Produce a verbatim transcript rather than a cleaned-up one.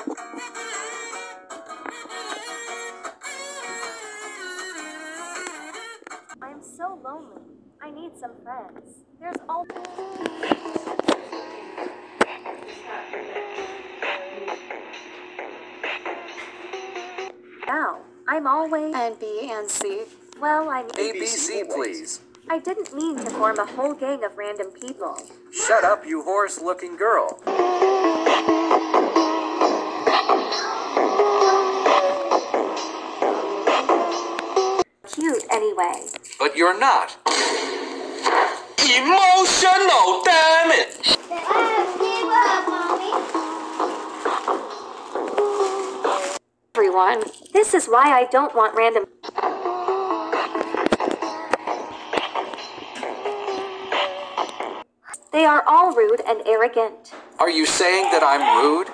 I'm so lonely. I need some friends. There's all. Now, I'm always. And B and C. Well, I'm. A B C, please. I didn't mean to form a whole gang of random people. Shut up, you horse-looking girl. Cute anyway. But you're not. Emotional, damn it! Everyone. This is why I don't want random. They are all rude and arrogant. Are you saying that I'm rude?